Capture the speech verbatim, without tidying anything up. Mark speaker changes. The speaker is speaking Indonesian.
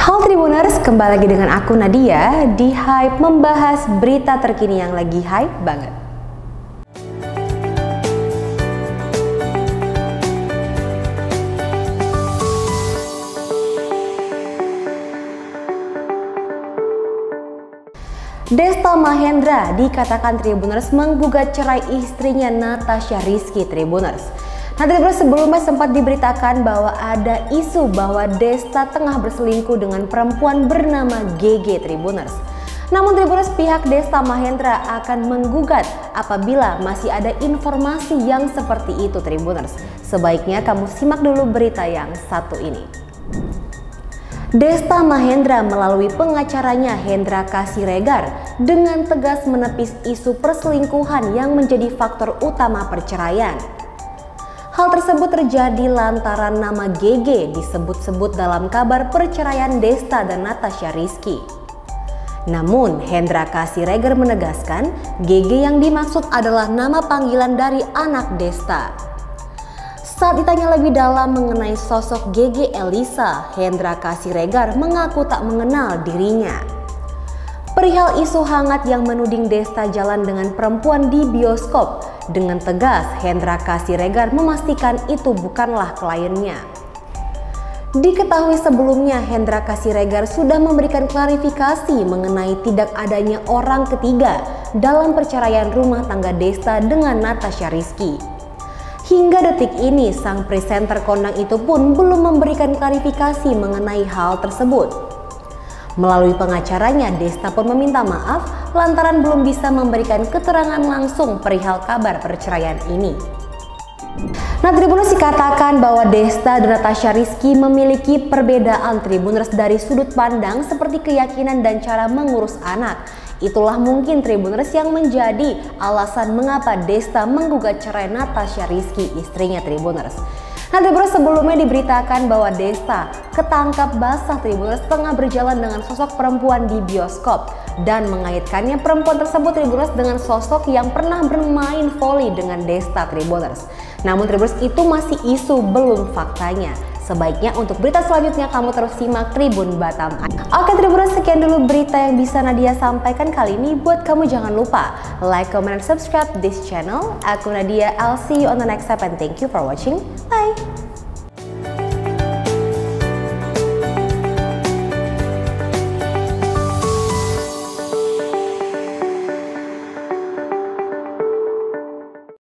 Speaker 1: Halo Tribuners, kembali lagi dengan aku Nadia di Hype membahas berita terkini yang lagi hype banget. Desta Mahendra dikatakan Tribuners menggugat cerai istrinya Natasha Rizky Tribuners. Nah, Tribuners, sebelumnya sempat diberitakan bahwa ada isu bahwa Desta tengah berselingkuh dengan perempuan bernama G G Tribuners. Namun Tribuners, pihak Desta Mahendra akan menggugat apabila masih ada informasi yang seperti itu Tribuners. Sebaiknya kamu simak dulu berita yang satu ini. Desta Mahendra melalui pengacaranya Hendra Kasiregar dengan tegas menepis isu perselingkuhan yang menjadi faktor utama perceraian. Hal tersebut terjadi lantaran nama G G disebut-sebut dalam kabar perceraian Desta dan Natasha Rizky. Namun Hendra Kasiregar menegaskan G G yang dimaksud adalah nama panggilan dari anak Desta. Saat ditanya lebih dalam mengenai sosok G G Elisa, Hendra Kasiregar mengaku tak mengenal dirinya. Perihal isu hangat yang menuding Desta jalan dengan perempuan di bioskop, dengan tegas Hendra Kasiregar memastikan itu bukanlah kliennya. Diketahui sebelumnya Hendra Kasiregar sudah memberikan klarifikasi mengenai tidak adanya orang ketiga dalam perceraian rumah tangga Desta dengan Natasha Rizky. Hingga detik ini sang presenter kondang itu pun belum memberikan klarifikasi mengenai hal tersebut. Melalui pengacaranya, Desta pun meminta maaf lantaran belum bisa memberikan keterangan langsung perihal kabar perceraian ini. Nah, Tribuners, dikatakan bahwa Desta dan Natasha Rizky memiliki perbedaan Tribuners dari sudut pandang seperti keyakinan dan cara mengurus anak. Itulah mungkin Tribuners yang menjadi alasan mengapa Desta menggugat cerai Natasha Rizky, istrinya Tribuners. Nah, Tribuners, sebelumnya diberitakan bahwa Desta ketangkap basah Tribuners tengah berjalan dengan sosok perempuan di bioskop dan mengaitkannya perempuan tersebut Tribuners dengan sosok yang pernah bermain voli dengan Desta Tribuners. Namun Tribuners, itu masih isu, belum faktanya. Sebaiknya untuk berita selanjutnya kamu terus simak Tribun Batam. Oke Tribuners, sekian dulu berita yang bisa Nadia sampaikan kali ini. Buat kamu jangan lupa like, comment, and subscribe this channel. Aku Nadia, I'll see you on the next step and thank you for watching. Bye!